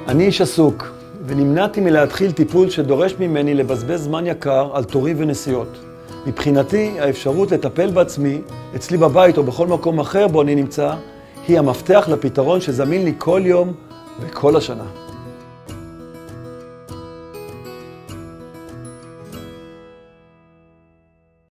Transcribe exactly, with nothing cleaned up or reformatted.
אני איש עסוק, ונמנעתי מלהתחיל טיפול שדורש ממני לבזבז זמן יקר על תורים ונסיעות. מבחינתי, האפשרות לטפל בעצמי, אצלי בבית או בכל מקום אחר בו אני נמצא, היא המפתח לפתרון שזמין לי כל יום וכל השנה.